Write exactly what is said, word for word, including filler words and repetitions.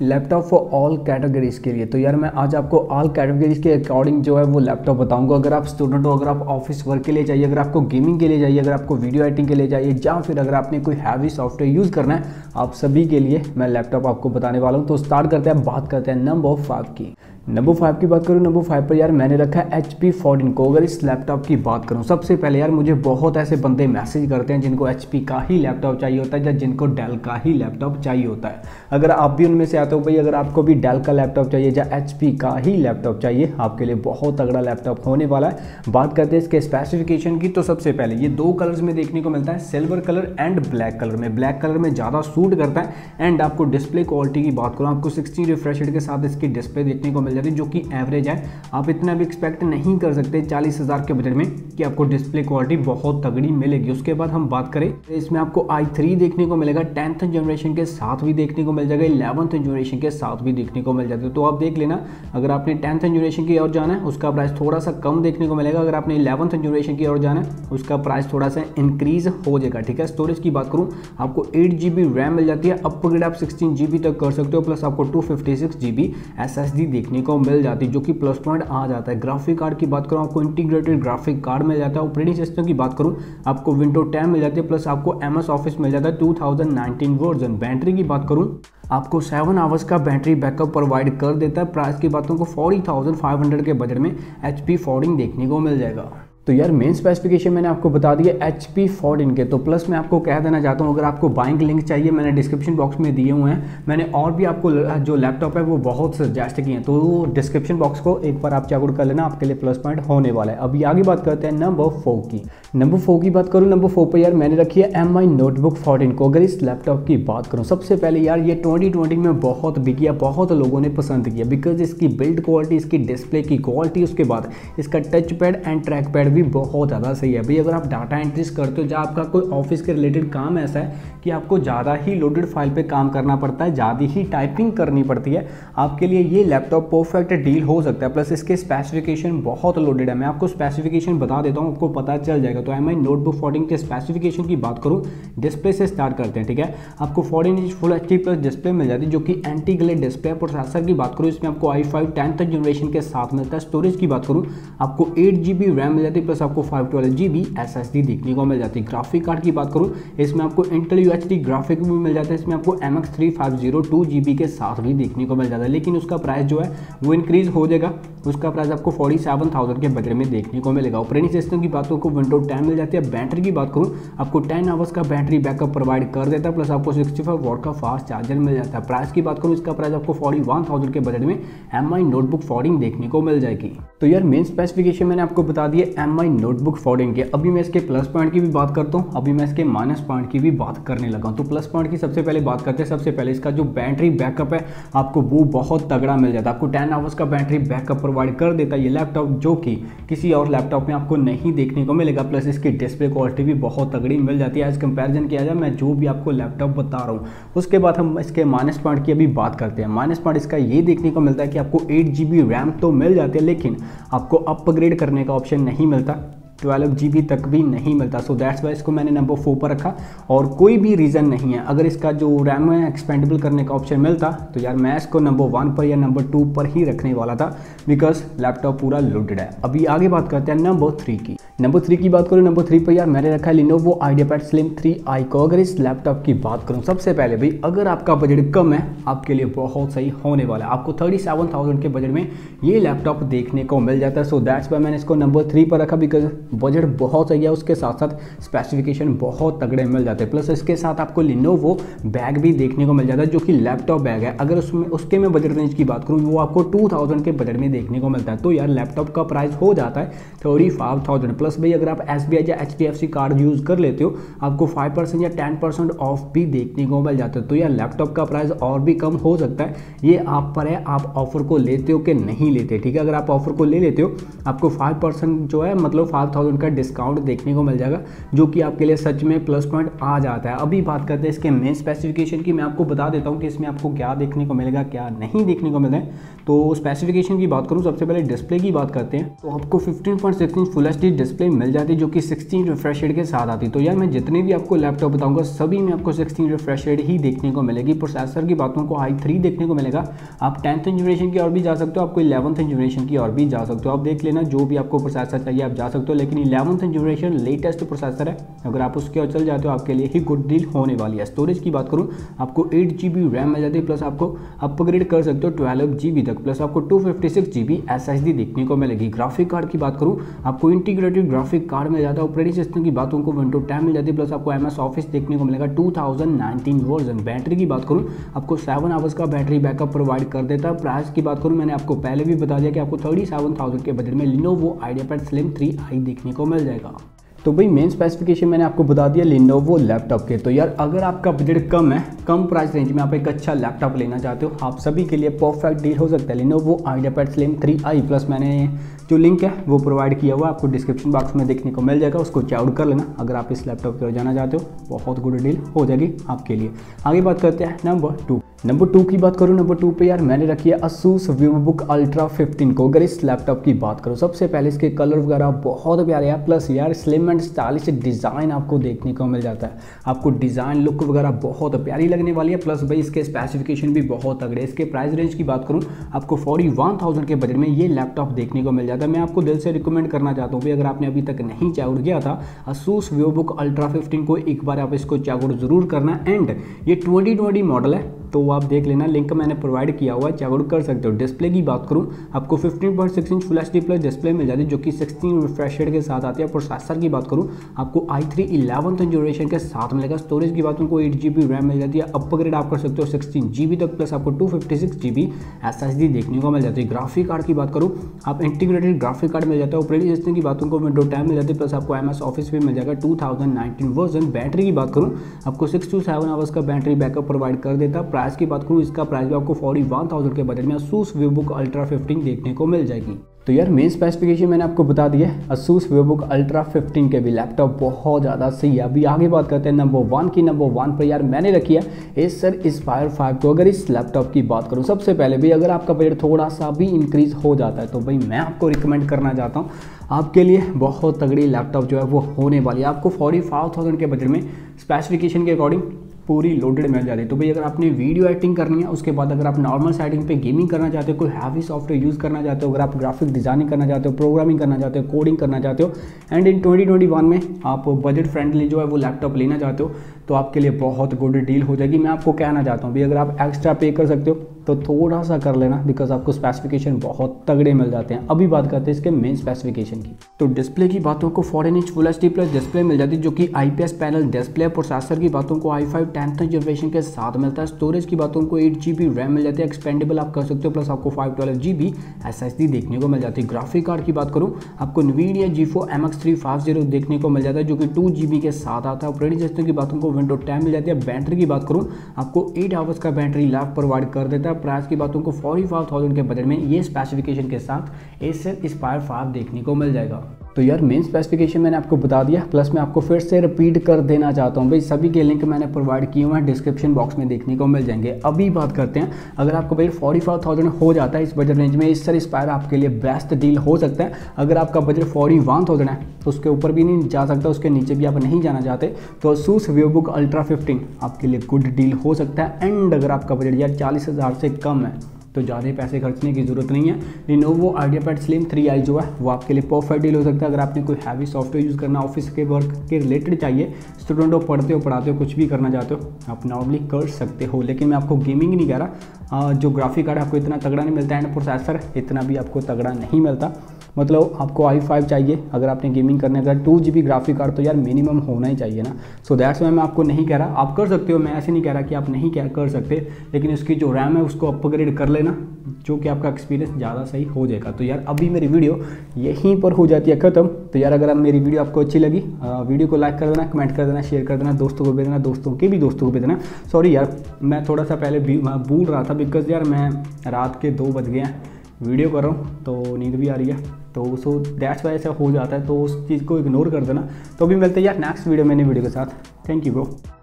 Laptop for all categories के लिए। तो यार मैं आज आपको ऑल कैटेगरीज के अकॉर्डिंग जो है वो लैपटॉप बताऊंगा। अगर आप स्टूडेंट हो, अगर आप ऑफिस वर्क के लिए चाहिए, अगर आपको गेमिंग के लिए चाहिए, अगर आपको वीडियो एडिटिंग के लिए चाहिए, या फिर अगर आपने कोई हैवी सॉफ्टवेयर यूज़ करना है, आप सभी के लिए मैं लैपटॉप आपको बताने वाला हूँ। तो स्टार्ट करते हैं, बात करते हैं नंबर फाइव की। नंबर फाइव की बात करूँ, नंबर फाइव पर यार मैंने रखा है एच पी फोर्टीन को। अगर इस लैपटॉप की बात करूँ, सबसे पहले यार मुझे बहुत ऐसे बंदे मैसेज करते हैं जिनको एच पी का ही लैपटॉप चाहिए होता है या जिनको डेल का ही लैपटॉप चाहिए होता है। अगर आप भी उनमें से आते हो भाई, अगर आपको भी डेल का लैपटॉप चाहिए या एच पी का ही लैपटॉप चाहिए, आपके लिए बहुत तगड़ा लैपटॉप होने वाला है। बात करते हैं इसके स्पेसिफिकेशन की। तो सबसे पहले ये दो कलर्स में देखने को मिलता है, silver colour and black colour में। ब्लैक कलर में ज़्यादा सूट करता है। एंड आपको डिस्प्ले क्वालिटी की बात करूँ, आपको सिक्सटी रिफ्रेश रेट के साथ इसकी डिस्प्ले देखने को मिल जाती है, जो कि एवरेज है। आप इतना भी एक्सपेक्ट नहीं कर सकते चालीस हज़ार के बजट में कि आपको डिस्प्ले क्वालिटी बहुत तगड़ी मिलेगी। उसके बाद हम बात करें, इसमें आपको आई थ्री देखने को मिलेगा, टेंथ जनरेशन के साथ भी देखने को मिल जाएगा, इलेवंथ जनरेशन के साथ भी देखने को मिल जाता है। तो आप देख लेना, अगर आपने टेंथ जनरेशन की ओर जाना है उसका प्राइस थोड़ा सा कम देखने को मिलेगा, अगर आपने इलेवंथ जनरेशन की ओर जाना है उसका प्राइस थोड़ा सा इंक्रीज हो जाएगा। ठीक है, स्टोरेज की बात करूँ, आपको एट जी बी रैम मिल जाती है, अपग्रेड आप सिक्सटीन जी बी तक कर सकते हो, प्लस आपको two fifty six G B S S D देखने को मिल जाती है, जो कि प्लस पॉइंट आ जाता है। ग्राफिक कार्ड की बात करूँ, आपको इंटीग्रेटेड ग्राफिक कार्ड मिल जाता है। ऑपरेटिंग सिस्टम की बात करूँ, आपको विंडो टेन मिल जाती है, प्लस आपको एम एस ऑफिस मिल जाता है two thousand nineteen version. Battery की बात करूँ, आपको सेवन आवर्स का बैटरी बैकअप प्रोवाइड कर देता है। प्राइस की बात करूँ, फोर्टी थाउजेंड फाइव हंड्रेड के बजट में एच पी फोर्टीन देखने को मिल जाएगा। तो यार मेन स्पेसिफिकेशन मैंने आपको बता दिया एच पी फोर्टीन के। तो प्लस मैं आपको कह देना चाहता हूँ, अगर आपको बाइंग लिंक चाहिए मैंने डिस्क्रिप्शन बॉक्स में दिए हुए हैं। मैंने और भी आपको जो लैपटॉप है वो बहुत सजेस्ट किए हैं, तो डिस्क्रिप्शन बॉक्स को एक बार आप चेकआउट कर लेना, आपके लिए प्लस पॉइंट होने वाला है। अभी आगे बात करते हैं नंबर फोर की। नंबर फोर की बात करूँ, नंबर फोर पर यार मैंने रखी है एम आई नोटबुक फोर्टीन को। अगर इस लैपटॉप की बात करूँ, सबसे पहले यार ये ट्वेंटी ट्वेंटी में बहुत बिकी, बहुत लोगों ने पसंद किया, बिकॉज इसकी बिल्ड क्वालिटी, इसकी डिस्प्ले की क्वालिटी, उसके बाद इसका touch pad and track pad भी बहुत ज़्यादा सही है भाई। अगर आप डाटा एंट्रीज करते हो, जहाँ आपका कोई ऑफिस के रिलेटेड काम ऐसा है कि आपको ज़्यादा ही लोडेड फाइल पे काम करना पड़ता है, ज़्यादा ही टाइपिंग करनी पड़ती है, आपके लिए ये लैपटॉप परफेक्ट डील हो सकता है। प्लस इसके स्पेसिफिकेशन बहुत लोडेड है, मैं आपको स्पेसिफिकेशन बता देता हूँ, आपको पता चल जाएगा। तो एम आई नोटबुक फोर्टीन के स्पेसिफिकेशन की बात करूँ, डिस्प्ले से स्टार्ट करते हैं। ठीक है, आपको fourteen inch full H D plus display मिल जाती है, जो कि एंटी ग्लेयर डिस्प्ले। प्रोसेसर की बात करूँ, इसमें आपको आई फाइव टेंथ जनरेशन के साथ मिलता है। स्टोरेज की बात करूँ, आपको एट जी बी रैम मिल जाती है, प्लस आपको five twelve G B S S D देखने को मिल जाती है। ग्राफिक कार्ड की बात करूँ, इसमें आपको Intel U H D graphic भी मिल जाता है, इसमें आपको M X three five zero two G B के साथ भी देखने को मिल जाता है, लेकिन उसका प्राइस जो है वो इंक्रीज हो जाएगा। उसका प्राइस आपको फोर्टी सेवन थाउजेंड के बजट में देखने को मिलेगा। ऑपरेटिंग सिस्टम की बात करूँ, विंडो टेन मिल जाती है। बैटरी की बात करूँ, आपको टेन आवर्स का बैटरी बैकअप प्रोवाइड कर देता है, प्लस आपको सिक्सटी फाइव वॉट का फास्ट चार्जर मिल जाता है। प्राइस की बात करूँ, इसका प्राइस आपको फोर्टी वन थाउजेंड के बजट में एम आई नोटबुक फोर्टीन देखने को मिल जाएगी। तो यार मेन स्पेसिफिकेशन मैंने आपको बता दिया एम आई नोटबुक फोर्टीन के। अभी मैं इसके प्लस पॉइंट की भी बात करता हूँ, अभी मैं इसके माइनस पॉइंट की भी बात करने लगा हूँ। तो प्लस पॉइंट की सबसे पहले बात करते हैं। सबसे पहले इसका जो बैटरी बैकअप है आपको वो बहुत तगड़ा मिल जाता है, आपको टेन आवर्स का बैटरी बैकअप प्रोवाइड कर देता है ये लैपटॉप, जो कि किसी और लैपटॉप में आपको नहीं देखने को मिलेगा। प्लस इसकी डिस्प्ले क्वालिटी भी बहुत तगड़ी मिल जाती है एज कंपैरिजन किया जाए मैं जो भी आपको लैपटॉप बता रहा हूँ। उसके बाद हम इसके माइनस पॉइंट की अभी बात करते हैं। माइनस पॉइंट इसका ये देखने को मिलता है कि आपको एट जी बी रैम तो मिल जाती है, लेकिन आपको अपग्रेड करने का ऑप्शन नहीं मिलता, ट्वेल्व जी बी तक भी नहीं मिलता। सो दैट्स वाई इसको मैंने नंबर फोर पर रखा, और कोई भी रीज़न नहीं है। अगर इसका जो रैम है एक्सपेंडेबल करने का ऑप्शन मिलता तो यार मैं इसको नंबर वन पर या नंबर टू पर ही रखने वाला था, बिकॉज लैपटॉप पूरा लोडेड है। अभी आगे बात करते हैं नंबर थ्री की। नंबर थ्री की बात करूँ, नंबर थ्री पर यार मैंने रखा है Lenovo IdeaPad Slim three I को। अगर इस लैपटॉप की बात करूँ, सबसे पहले भाई अगर आपका बजट कम है, आपके लिए बहुत सही होने वाला है। आपको थर्टी सेवन थाउजेंड के बजट में ये लैपटॉप देखने को मिल जाता है। सो दैट्स वाई मैंने इसको नंबर थ्री पर रखा, बिकॉज बजट बहुत सही है, उसके साथ साथ स्पेसिफिकेशन बहुत तगड़े मिल जाते हैं। प्लस इसके साथ आपको लिनोवो बैग भी देखने को मिल जाता है, जो कि लैपटॉप बैग है। अगर उसमें उसके मैं बजट रेंज की बात करूँ, वो आपको टू थाउजेंड के बजट में देखने को मिलता है। तो यार लैपटॉप का प्राइस हो जाता है थर्टी फाइव थाउजेंड प्लस। भाई अगर आप एस बी आई या H D F C card use कर लेते हो, आपको फाइव परसेंट या टेन परसेंट ऑफ भी देखने को मिल जाता है। तो यार लैपटॉप का प्राइस और भी कम हो सकता है, ये आप पर है, आप ऑफर को लेते हो कि नहीं लेते। ठीक है, अगर आप ऑफर को ले लेते हो, आपको फाइव परसेंट जो है मतलब फाइव थाउजेंड का डिस्काउंट देखने को मिल जाएगा, जो कि आपके लिए सच में प्लस पॉइंट आ जाता है। अभी बात करते हैं इसके मेन स्पेसिफिकेशन की। मैं आपको बता देता हूँ कि इसमें आपको क्या देखने को मिलेगा, क्या नहीं देखने को मिल रहा है। तो स्पेसिफिकेशन की बात करूँ, सबसे पहले डिस्प्ले की बात करते हैं। तो आपको fifteen point six inch full H D display display मिल जाती है जो कि सिक्सटीन रिफ्रेश रेट के साथ आती है। तो यार मैं जितने भी आपको लैपटॉप बताऊंगा सभी में आपको सिक्सटीन रिफ्रेश रेट ही देखने को मिलेगी। प्रोसेसर की बातों को आई थ्री देखने को मिलेगा। आप टेंथ जनरेशन की और भी जा सकते हो, आपको इलेवंथ जनरेशन की और भी जा सकते हो। आप देख लेना जो भी आपको प्रोसेसर चाहिए आप जा सकते हो, लेकिन इलेवंथ जनरेशन लेटेस्ट प्रोसेसर है, अगर आप उसके और चल जाते हो आपके लिए ही गुड डील होने वाली है। स्टोरेज की बात करूँ आपको एट जी बी रैम मिल जाती है, प्लस आपको अपग्रेड कर सकते हो ट्वेल्व जी बी तक, प्लस आपको two fifty six G B S S D देखने को मिलेगी। ग्राफिक कार्ड की बात करूँ आपको इंटीग्रेटेड ग्राफिक कार्ड मिल जाता है। ऑपरेटिंग सिस्टम की बातों को विंडो टेन मिल जाती है, प्लस आपको एम एस ऑफिस देखने को मिलेगा two thousand nineteen version. Battery की बात करूँ आपको सेवन आवर्स का बैटरी बैकअप प्रोवाइड कर देता है। प्राइस की बात करूँ मैंने आपको पहले भी बता दिया कि आपको थर्टी सेवन थाउजेंड के बजट में Lenovo IdeaPad Slim three I देखने को मिल जाएगा। तो भाई मेन स्पेसिफिकेशन मैंने आपको बता दिया लिनोवो लैपटॉप के। तो यार अगर आपका बजट कम है, कम प्राइस रेंज में आप एक अच्छा लैपटॉप लेना चाहते हो, आप सभी के लिए परफेक्ट डील हो सकता है Lenovo IdeaPad Slim three I. Plus मैंने जो लिंक है वो प्रोवाइड किया हुआ आपको डिस्क्रिप्शन बॉक्स में देखने को मिल जाएगा, उसको चेकआउट कर लेना अगर आप इस लैपटॉप की ओर जाना चाहते हो। बहुत गुड डील हो जाएगी आपके लिए। आगे बात करते हैं नंबर टू। नंबर टू की बात करूँ, नंबर टू पे यार मैंने रखी है Asus VivoBook Ultra फिफ्टीन को। अगर इस लैपटॉप की बात करूँ सबसे पहले इसके कलर वगैरह बहुत प्यारे हैं, प्लस यार स्लिम एंड स्टाइलिश डिज़ाइन आपको देखने को मिल जाता है। आपको डिज़ाइन लुक वगैरह बहुत प्यारी लगने वाली है, प्लस भाई इसके स्पेसिफिकेशन भी बहुत तगड़े। इसके प्राइस रेंज की बात करूँ आपको फोर्टी वन थाउजेंड के बजट में ये लैपटॉप देखने को मिल जाता है। मैं आपको दिल से रिकमेंड करना चाहता हूँ भाई अगर आपने अभी तक नहीं चेकआउट किया था Asus VivoBook Ultra फिफ्टीन को, एक बार आप इसको चेकआउट जरूर करना। एंड ये ट्वेंटी ट्वेंटी मॉडल है तो आप देख लेना, लिंक मैंने प्रोवाइड किया हुआ है, चेकआउट कर सकते हो। डिस्प्ले की बात करूं आपको fifteen point six inch full HD plus display मिल जाती है जो कि सिक्सटीन रिफ्रेश रेट के साथ आती है। प्रोसेसर की बात करूं आपको आई थ्री इलेवंथ जनरेशन के साथ मिलेगा। स्टोरेज की बात करूं एट जी बी रैम मिल जाती है, अपग्रेड आप कर सकते हो सिक्सटीन जी बी तक, प्लस आपको two fifty six G B S S D देखने को मिल जाती है। ग्राफिक कार्ड की बात करूँ आप इंटीग्रेटेड ग्राफिक कार्ड मिल जाता है। ऑपरेटिंग सिस्टम की बातों को विंडो टेन मिल जाती है, प्लस आपको एम एस ऑफिस भी मिल जाएगा two thousand nineteen version. Battery की बात करूँ आपको सिक्स टू सेवन आवर्स का बैटरी बैकअप प्रोवाइड कर देता है। प्राइस की बात करूँ इसका प्राइस भी आपको फोर्टी वन थाउजेंड के बजट में Asus VivoBook Ultra फिफ्टीन देखने को मिल जाएगी। तो यार मेन स्पेसिफिकेशन मैंने आपको बता दिया है Asus VivoBook Ultra फिफ्टीन के भी लैपटॉप बहुत ज़्यादा सही है। अभी आगे बात करते हैं नंबर वन की। नंबर वन पर यार मैंने रखी है Acer Aspire फाइव को। अगर इस लैपटॉप की बात करूँ सबसे पहले भी अगर आपका बजट थोड़ा सा भी इंक्रीज हो जाता है तो भाई मैं आपको रिकमेंड करना चाहता हूँ, आपके लिए बहुत तगड़ी लैपटॉप जो है वो होने वाली है। आपको फोर्टी फाइव थाउजेंड के बजट में स्पेसिफिकेशन के अकॉर्डिंग पूरी लोडेड मिल जाती है। तो भाई अगर आपने वीडियो एडिटिंग करनी है, उसके बाद अगर आप नॉर्मल सेटिंग पे गेमिंग करना चाहते हो, कोई हैवी सॉफ्टवेयर यूज़ करना चाहते हो, अगर आप ग्राफिक डिज़ाइनिंग करना चाहते हो, प्रोग्रामिंग करना चाहते हो, कोडिंग करना चाहते हो, and in twenty twenty one में आप बजट फ्रेंडली जो है वो लैपटॉप लेना चाहते हो तो आपके लिए बहुत गुड डील हो जाएगी। मैं आपको कहना चाहता हूँ भाई अगर आप एक्स्ट्रा पे कर सकते हो तो थोड़ा सा कर लेना, बिकॉज आपको स्पेसिफिकेशन बहुत तगड़े मिल जाते हैं। अभी बात करते हैं इसके मेन स्पेसिफिकेशन की। तो डिस्प्ले की बातों को fourteen inch full HD plus display मिल जाती है जो कि आईपीएस पैनल डिस्प्ले। प्रोसेसर की बातों को आई फाइव टेंथ जनरेशन के साथ मिलता है। स्टोरेज की बातों को एट जी बी रैम मिल जाती है, एक्सपेंडेबल आप कर सकते हो, प्लस आपको five twelve G B S S D देखने को मिल जाती है। ग्राफिक कार्ड की बात करूँ आपको NVIDIA GeForce M X three fifty देखने को मिल जाता है जो कि टू जी बी के साथ आता है। ऑपरेटिंग सिस्टम की बातों को विंडो टेन मिल जाती है। बैटरी की बात करूँ आपको एट आवर्स का बैटरी लाइफ प्रोवाइड कर देता है। प्राइस की बातों को फोर्टी फाइव थाउजेंड के बजट में ये स्पेसिफिकेशन के साथ Acer Aspire फाइव देखने को मिल जाएगा। तो यार मेन स्पेसिफिकेशन मैंने आपको बता दिया, प्लस मैं आपको फिर से रिपीट कर देना चाहता हूँ भाई सभी के लिंक मैंने प्रोवाइड किए हुए हैं, डिस्क्रिप्शन बॉक्स में देखने को मिल जाएंगे। अभी बात करते हैं अगर आपको भाई फोर्टी फाइव थाउजेंड हो जाता है इस बजट रेंज में, Acer Aspire आपके लिए बेस्ट डील हो सकता है। अगर आपका बजट फोर्टी वन थाउजेंड है तो उसके ऊपर भी नहीं जा सकता, उसके नीचे भी आप नहीं जाना चाहते तो Asus VivoBook Ultra फिफ्टीन आपके लिए गुड डील हो सकता है। एंड अगर आपका बजट यार चालीस हज़ार से कम है तो ज़्यादा पैसे खर्चने की ज़रूरत नहीं है। Lenovo IdeaPad Slim three I जो है वो आपके लिए परफेक्ट डील हो सकता है। अगर आपने कोई हैवी सॉफ्टवेयर यूज़ करना, ऑफिस के वर्क के रिलेटेड चाहिए, स्टूडेंट हो, पढ़ते हो, पढ़ाते हो, कुछ भी करना चाहते हो आप नॉर्मली कर सकते हो। लेकिन मैं आपको गेमिंग नहीं कह रहा, जो ग्राफिक कार्ड आपको इतना तगड़ा नहीं मिलता एंड प्रोसेसर इतना भी आपको तगड़ा नहीं मिलता। मतलब आपको आई फाइव चाहिए अगर आपने गेमिंग करने का, two G B graphic card तो यार मिनिमम होना ही चाहिए ना। सो दैट्स वाई मैं आपको नहीं कह रहा, आप कर सकते हो, मैं ऐसे नहीं कह रहा कि आप नहीं क्या कर सकते, लेकिन उसकी जो रैम है उसको अपग्रेड कर लेना जो कि आपका एक्सपीरियंस ज़्यादा सही हो जाएगा। तो यार अभी मेरी वीडियो यहीं पर हो जाती है ख़त्म। तो यार अगर मेरी वीडियो आपको अच्छी लगी, वीडियो को लाइक कर देना, कमेंट कर देना, शेयर कर देना, दोस्तों को भेज देना, दोस्तों के भी दोस्तों को भेज देना। सॉरी यार मैं थोड़ा सा पहले भूल रहा था, बिकॉज यार मैं रात के दो बज गए हैं, वीडियो कर रहा हूँ तो नींद भी आ रही है, तो सो दैट्स वाई ऐसा हो जाता है, तो उस चीज़ को इग्नोर कर देना। तो अभी मिलते हैं यार नेक्स्ट वीडियो में नई वीडियो के साथ। Thank you bro.